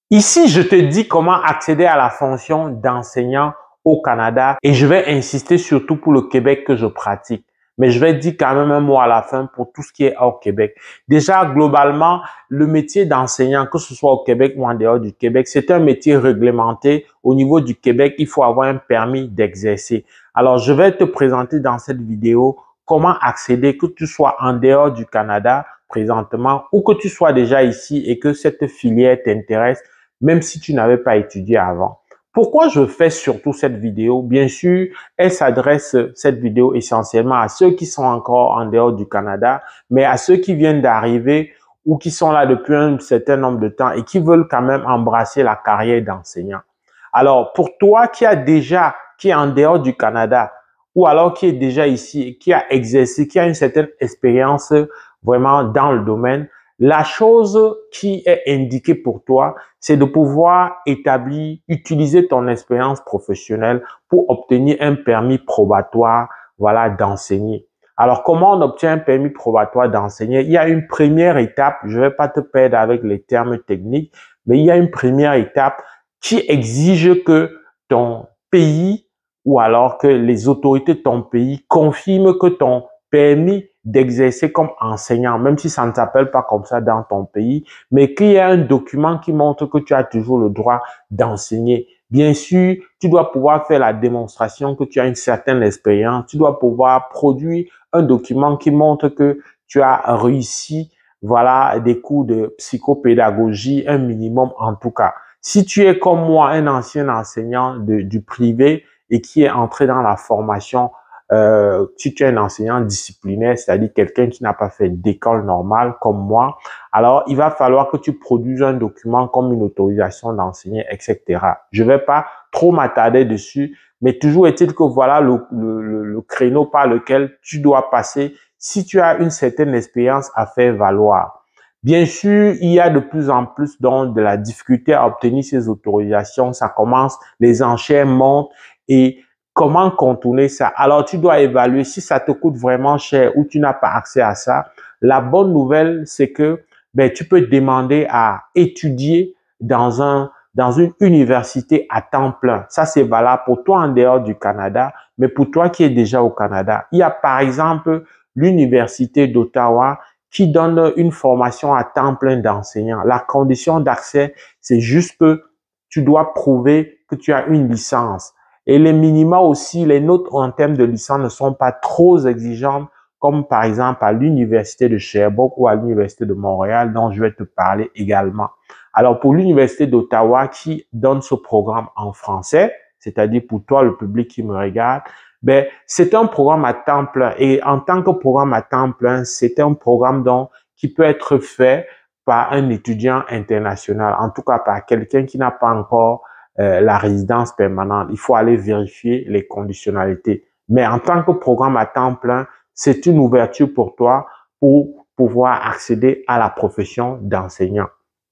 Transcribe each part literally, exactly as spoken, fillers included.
Ici, je te dis comment accéder à la fonction d'enseignant au Canada et je vais insister surtout pour le Québec que je pratique. Mais je vais dire quand même un mot à la fin pour tout ce qui est hors Québec. Déjà, globalement, le métier d'enseignant, que ce soit au Québec ou en dehors du Québec, c'est un métier réglementé. Au niveau du Québec, il faut avoir un permis d'exercer. Alors, je vais te présenter dans cette vidéo comment accéder, que tu sois en dehors du Canada présentement ou que tu sois déjà ici et que cette filière t'intéresse, même si tu n'avais pas étudié avant. Pourquoi je fais surtout cette vidéo? Bien sûr, elle s'adresse, cette vidéo, essentiellement à ceux qui sont encore en dehors du Canada, mais à ceux qui viennent d'arriver ou qui sont là depuis un certain nombre de temps et qui veulent quand même embrasser la carrière d'enseignant. Alors, pour toi qui a déjà, qui est en dehors du Canada, ou alors qui est déjà ici, qui a exercé, qui a une certaine expérience vraiment dans le domaine, la chose qui est indiquée pour toi, c'est de pouvoir établir, utiliser ton expérience professionnelle pour obtenir un permis probatoire, voilà, d'enseigner. Alors, comment on obtient un permis probatoire d'enseigner? Il y a une première étape, je ne vais pas te perdre avec les termes techniques, mais il y a une première étape qui exige que ton pays ou alors que les autorités de ton pays confirment que ton permis d'exercer comme enseignant, même si ça ne s'appelle pas comme ça dans ton pays, mais qu'il y a un document qui montre que tu as toujours le droit d'enseigner. Bien sûr, tu dois pouvoir faire la démonstration que tu as une certaine expérience. Tu dois pouvoir produire un document qui montre que tu as réussi, voilà, des cours de psychopédagogie, un minimum en tout cas. Si tu es comme moi, un ancien enseignant de, du privé et qui est entré dans la formation, Euh, si tu es un enseignant disciplinaire, c'est-à-dire quelqu'un qui n'a pas fait d'école normale comme moi, alors il va falloir que tu produises un document comme une autorisation d'enseigner, et cetera. Je vais pas trop m'attarder dessus, mais toujours est-il que voilà le, le, le créneau par lequel tu dois passer si tu as une certaine expérience à faire valoir. Bien sûr, il y a de plus en plus donc de la difficulté à obtenir ces autorisations. Ça commence, les enchères montent et comment contourner ça? Alors, tu dois évaluer si ça te coûte vraiment cher ou tu n'as pas accès à ça. La bonne nouvelle, c'est que ben, tu peux demander à étudier dans, un, dans une université à temps plein. Ça, c'est valable pour toi en dehors du Canada, mais pour toi qui es déjà au Canada. Il y a par exemple l'Université d'Ottawa qui donne une formation à temps plein d'enseignants. La condition d'accès, c'est juste que tu dois prouver que tu as une licence. Et les minima aussi, les notes en termes de licence ne sont pas trop exigeantes, comme par exemple à l'Université de Sherbrooke ou à l'Université de Montréal, dont je vais te parler également. Alors pour l'Université d'Ottawa qui donne ce programme en français, c'est-à-dire pour toi, le public qui me regarde, ben, c'est un programme à temps plein. Et en tant que programme à temps plein, c'est un programme donc, qui peut être fait par un étudiant international, en tout cas par quelqu'un qui n'a pas encore Euh, la résidence permanente. Il faut aller vérifier les conditionnalités. Mais en tant que programme à temps plein, c'est une ouverture pour toi pour pouvoir accéder à la profession d'enseignant.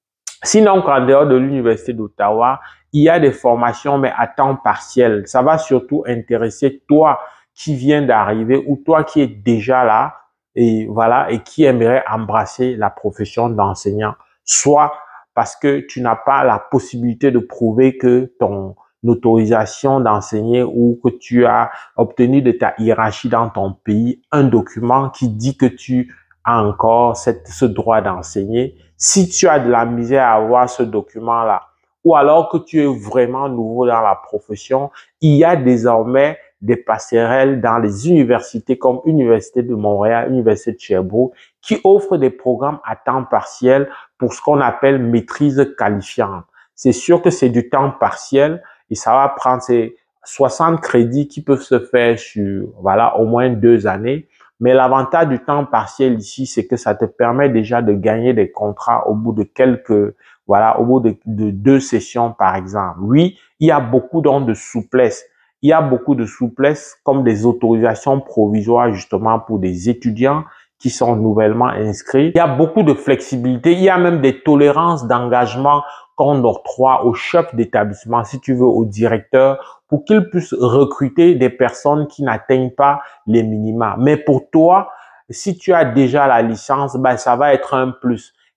Sinon, en dehors de l'Université d'Ottawa, il y a des formations, mais à temps partiel. Ça va surtout intéresser toi qui viens d'arriver ou toi qui es déjà là et voilà, et qui aimerait embrasser la profession d'enseignant. Soit parce que tu n'as pas la possibilité de prouver que ton autorisation d'enseigner ou que tu as obtenu de ta hiérarchie dans ton pays un document qui dit que tu as encore cette, ce droit d'enseigner. Si tu as de la misère à avoir ce document-là, ou alors que tu es vraiment nouveau dans la profession, il y a désormais des passerelles dans les universités comme l'Université de Montréal, l'Université de Sherbrooke, qui offrent des programmes à temps partiel pour ce qu'on appelle maîtrise qualifiante. C'est sûr que c'est du temps partiel et ça va prendre ces soixante crédits qui peuvent se faire sur, voilà, au moins deux années. Mais l'avantage du temps partiel ici, c'est que ça te permet déjà de gagner des contrats au bout de quelques, voilà, au bout de, de deux sessions, par exemple. Oui, il y a beaucoup donc de souplesse. Il y a beaucoup de souplesse comme des autorisations provisoires justement pour des étudiants qui sont nouvellement inscrits. Il y a beaucoup de flexibilité. Il y a même des tolérances d'engagement qu'on octroie au chef d'établissement, si tu veux, au directeur, pour qu'il puisse recruter des personnes qui n'atteignent pas les minima. Mais pour toi, si tu as déjà la licence, ben, ça va être un plus.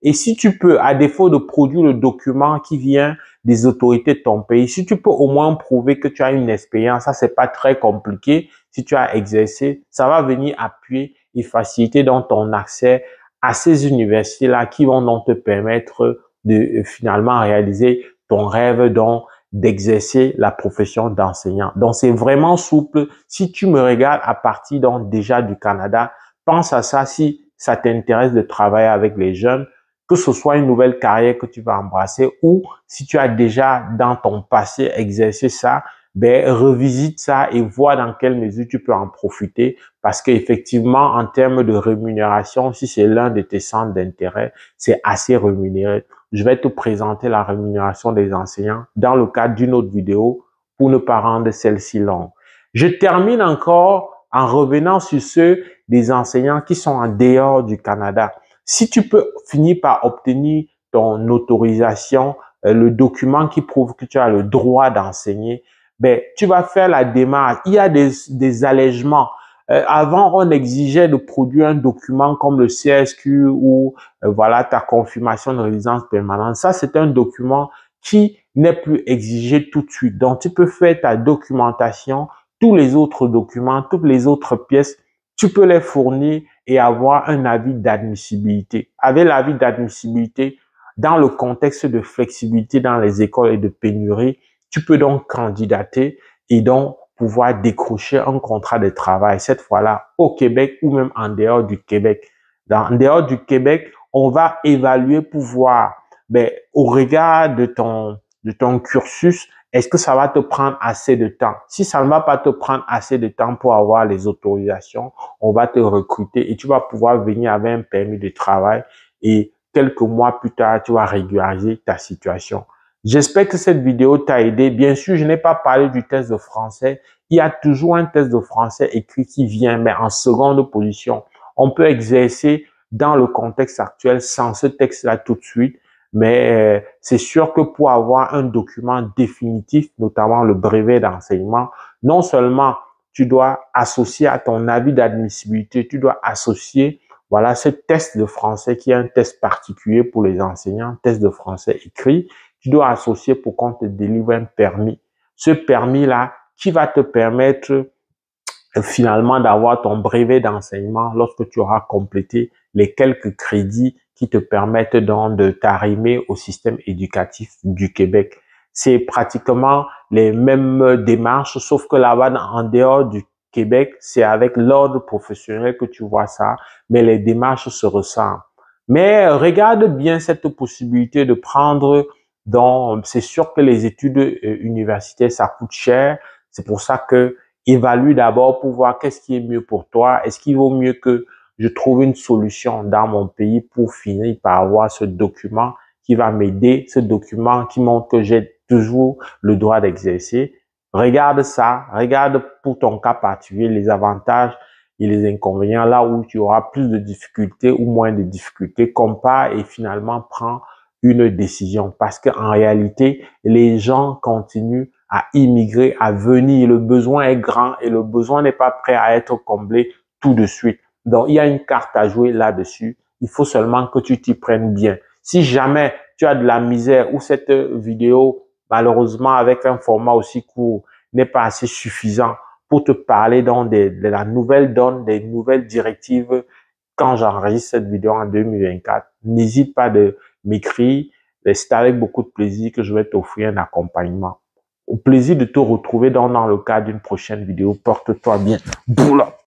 Et si tu peux, à défaut de produire le document qui vient des autorités de ton pays, si tu peux au moins prouver que tu as une expérience, ça c'est pas très compliqué. Si tu as exercé, ça va venir appuyer et faciliter dans ton accès à ces universités-là qui vont donc te permettre de finalement réaliser ton rêve donc d'exercer la profession d'enseignant. Donc, c'est vraiment souple. Si tu me regardes à partir donc déjà du Canada, pense à ça si ça t'intéresse de travailler avec les jeunes, que ce soit une nouvelle carrière que tu vas embrasser ou si tu as déjà dans ton passé exercé ça, ben revisite ça et vois dans quelle mesure tu peux en profiter parce qu'effectivement, en termes de rémunération, si c'est l'un de tes centres d'intérêt, c'est assez rémunéré. Je vais te présenter la rémunération des enseignants dans le cadre d'une autre vidéo pour ne pas rendre celle-ci longue. Je termine encore en revenant sur ceux des enseignants qui sont en dehors du Canada. Si tu peux finir par obtenir ton autorisation, euh, le document qui prouve que tu as le droit d'enseigner, ben, tu vas faire la démarche. Il y a des, des allègements. Euh, avant, on exigeait de produire un document comme le C S Q ou euh, voilà ta confirmation de résidence permanente. Ça, c'est un document qui n'est plus exigé tout de suite. Donc, tu peux faire ta documentation, tous les autres documents, toutes les autres pièces, tu peux les fournir et avoir un avis d'admissibilité. Avec l'avis d'admissibilité, dans le contexte de flexibilité dans les écoles et de pénurie, tu peux donc candidater et donc pouvoir décrocher un contrat de travail, cette fois-là au Québec ou même en dehors du Québec. Dans, en dehors du Québec, on va évaluer pour voir, ben, au regard de ton, de ton cursus, est-ce que ça va te prendre assez de temps? Si ça ne va pas te prendre assez de temps pour avoir les autorisations, on va te recruter et tu vas pouvoir venir avec un permis de travail et quelques mois plus tard, tu vas régulariser ta situation. J'espère que cette vidéo t'a aidé. Bien sûr, je n'ai pas parlé du test de français. Il y a toujours un test de français écrit qui vient, mais en seconde position. On peut exercer dans le contexte actuel sans ce texte-là tout de suite, mais euh, c'est sûr que pour avoir un document définitif, notamment le brevet d'enseignement, non seulement tu dois associer à ton avis d'admissibilité, tu dois associer voilà ce test de français qui est un test particulier pour les enseignants, test de français écrit. Tu dois associer pour qu'on te délivre un permis. Ce permis-là qui va te permettre finalement d'avoir ton brevet d'enseignement lorsque tu auras complété les quelques crédits qui te permettent donc de t'arrimer au système éducatif du Québec. C'est pratiquement les mêmes démarches, sauf que là-bas, en dehors du Québec, c'est avec l'ordre professionnel que tu vois ça, mais les démarches se ressemblent. Mais regarde bien cette possibilité de prendre, donc c'est sûr que les études universitaires, ça coûte cher. C'est pour ça que évalue d'abord pour voir qu'est-ce qui est mieux pour toi. Est-ce qu'il vaut mieux que je trouve une solution dans mon pays pour finir par avoir ce document qui va m'aider, ce document qui montre que j'ai toujours le droit d'exercer. Regarde ça, regarde pour ton cas particulier les avantages et les inconvénients, là où tu auras plus de difficultés ou moins de difficultés, compare et finalement prends une décision. Parce qu'en réalité, les gens continuent à immigrer, à venir. Le besoin est grand et le besoin n'est pas prêt à être comblé tout de suite. Donc, il y a une carte à jouer là-dessus. Il faut seulement que tu t'y prennes bien. Si jamais tu as de la misère ou cette vidéo, malheureusement, avec un format aussi court, n'est pas assez suffisant pour te parler donc de, de la nouvelle donne, des nouvelles directives quand j'enregistre cette vidéo en deux mille vingt-quatre, n'hésite pas de m'écrire. C'est avec beaucoup de plaisir que je vais t'offrir un accompagnement. Au plaisir de te retrouver dans, dans le cadre d'une prochaine vidéo. Porte-toi bien. Boula.